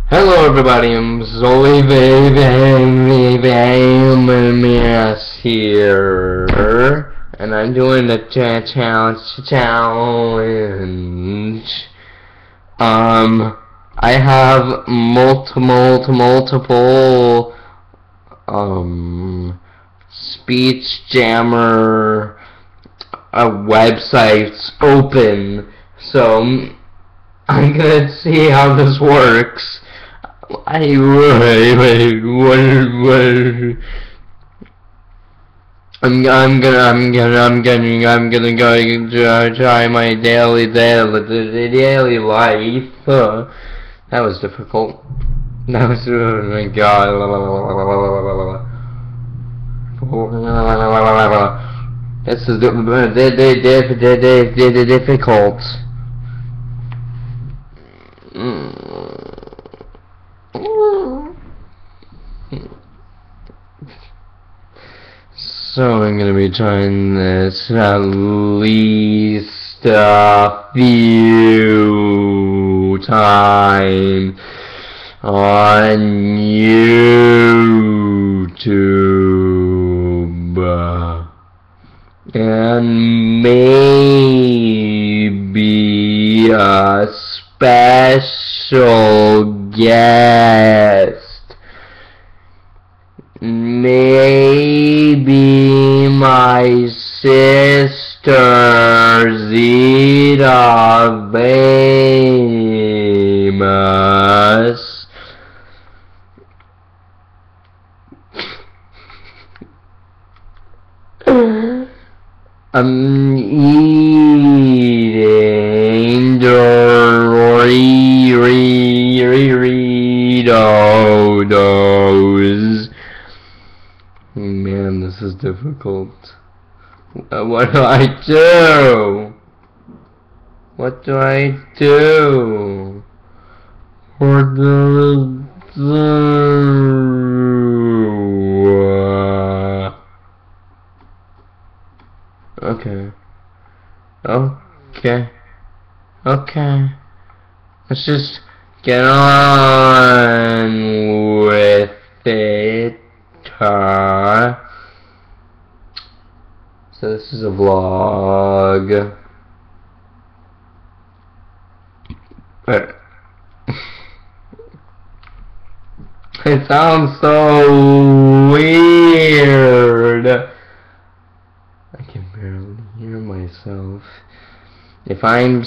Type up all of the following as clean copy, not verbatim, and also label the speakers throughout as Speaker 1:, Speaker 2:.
Speaker 1: Hello everybody, I'm Zoe Vamias here, and I'm doing the challenge. I have multiple, speech jammer, websites open, so I'm gonna see how this works. I'm gonna go try my daily life. That was difficult. That was, oh my god. This is difficult. So I'm gonna be trying this at least a few times on YouTube, and maybe a special guest. Maybe my sister Zeta Famous. I'm eating Doritos. Man, this is difficult. What do I do? What do I do? What do I do? Okay. Okay. Let's just get on with it. So this is a vlog. It sounds so weird. I can barely hear myself. If I'm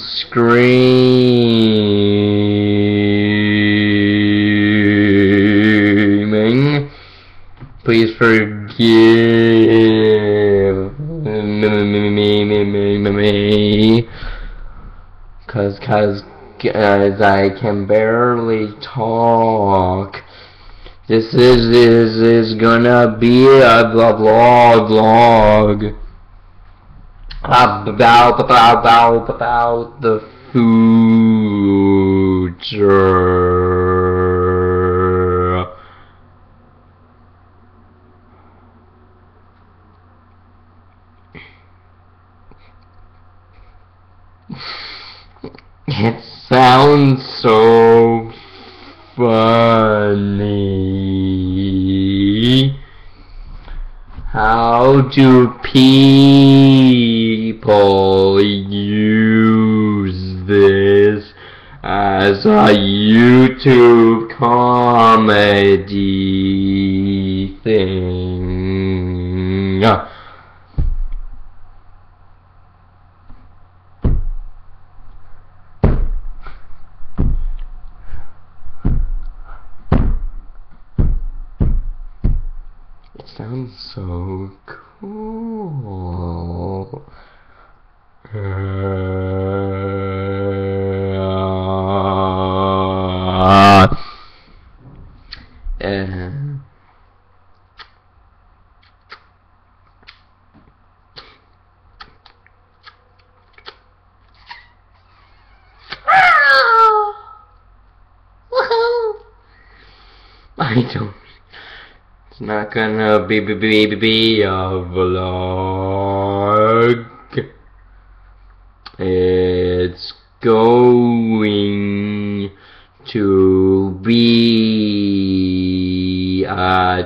Speaker 1: screaming, please forgive me, cause I can barely talk. This is gonna be a vlog about the future. It sounds so funny. How do people use this as a YouTube comedy thing? It sounds so cool. I don't. It's not gonna be a vlog. It's going to be a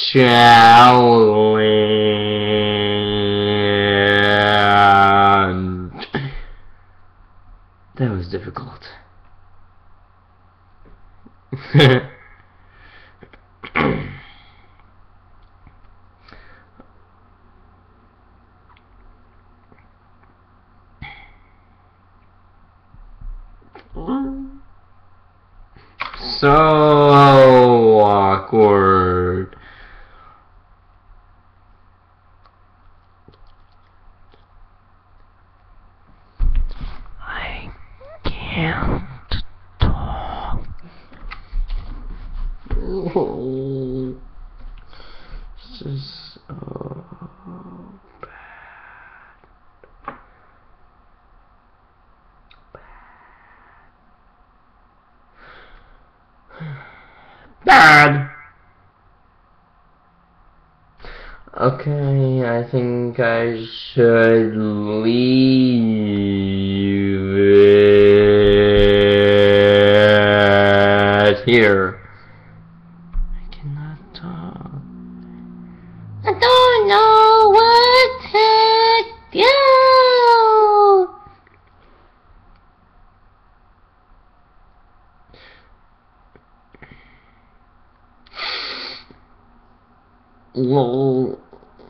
Speaker 1: challenge. That was difficult. So awkward. I can't talk. This is so bad. Okay, I think I should leave it here. I cannot talk. I don't know what to do. Lol.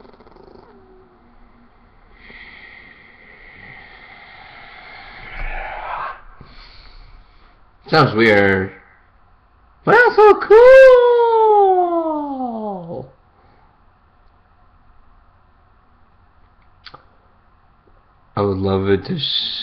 Speaker 1: Sounds weird. But that's so cool! I would love it to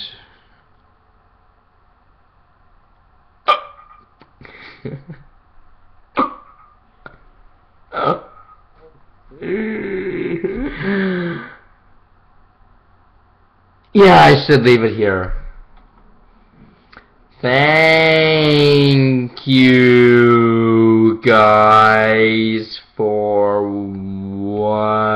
Speaker 1: yeah, I should leave it here. Thank you guys for watching.